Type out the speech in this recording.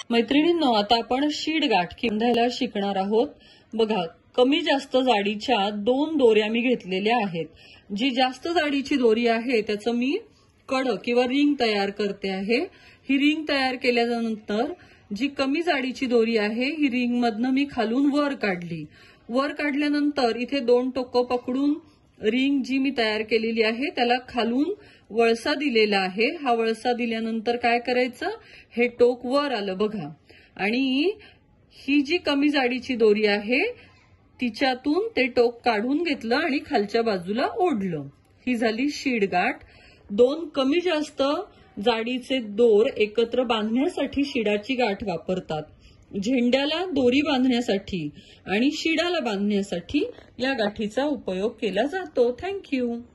मैत्रिणींनो, आता आपण शीड गाठ बांधायला शिकणार आहोत। बघा, कमी जास्त जाडीच्या 2 दोऱ्या मी घेतलेल्या आहेत। जी जास्त जाडीची दोरी आहे त्याचं मी कड किंवा रिंग तयार करते आहे। ही रिंग तयार केल्यानंतर जी कमी जाडीची दोरी आहे ही रिंग मधनं मी खालून वर काढली। वर काढल्यानंतर इथे 2 टोकं पकडून रिंग जी मी तयार केलेली आहे त्याला खालून वळसा दिलेला आहे। हा वळसा दिल्यानंतर काय करायचं, हे टोक वर आलं बघा, आणि ही जी कमी जाडीची दोरी आहे तिच्यातून ते टोक काढून घेतलं आणि खालच्या बाजूला ओढलं। ही झाली शीड गाठ। 2 कमी जास्त जाडीचे दोर एकत्र बांधण्यासाठी शिडाची गाठ वापरतात। झेंड्याला दोरी बांधण्यासाठी आणि शिडाला बांधण्यासाठी या गाठीचा उपयोग केला जातो। थँक्यू।